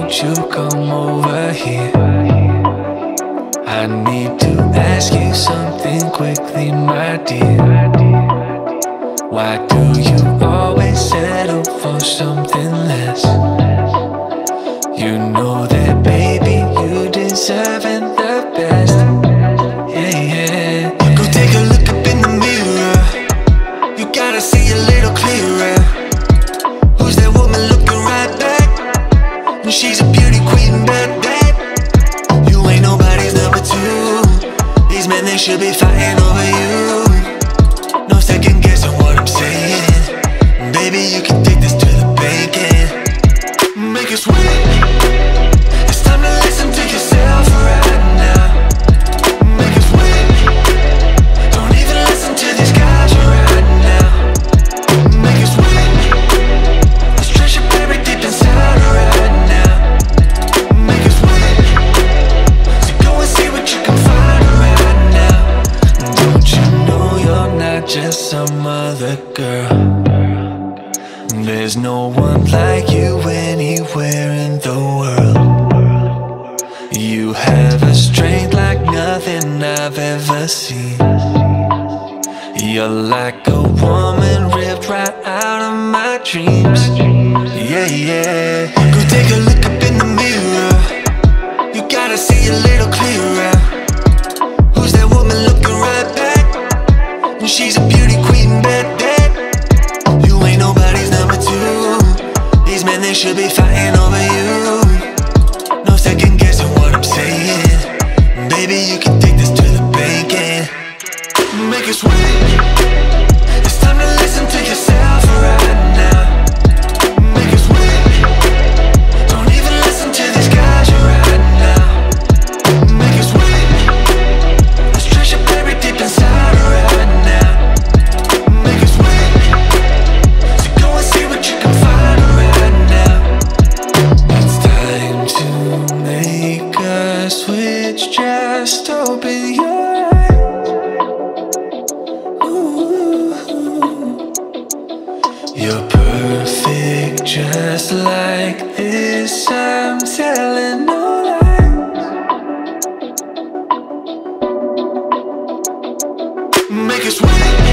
won't you come over here? I need to ask you something quickly, my dear. Why do you always settle for something less? You know that, baby, you deserving the best. Yeah, yeah. Go take a look up in the mirror. You gotta see a little clearer. Who's that woman looking right back? She's a beauty queen, bad. You ain't nobody's number two. These men, they should be fighting over you. No second guessing what I'm saying. Baby, you can take this to the bank and make it sweet. It's time to listen to yourself right now. Make it sweet. Don't even listen to these guys right now. Make it sweet. Let's treasure buried deep inside right now. Make it sweet. So go and see what you can find right now. Don't you know you're not just some other girl? There's no one like you anywhere in the world. You have a strength like nothing I've ever seen. You're like a woman ripped right out of my dreams. Yeah, yeah. Go take a look up in the mirror. You gotta see a little clearer. Who's that woman looking right back? She's a beauty queen, bad. You ain't nobody's number two. These men, they should be fighting over you. No second guessing what I'm saying. Baby, you can take this to the bank and make it sweet. It's time to listen to yourself right now. Make it sweet. Don't even listen to these guys right now. Make it sweet. Let's treasure buried deep inside right now. Make it sweet. So go and see what you can find right now. It's time to make a switch. Just open your eyes. Ooh. You're perfect just like this. I'm telling no lies. Make it sweet.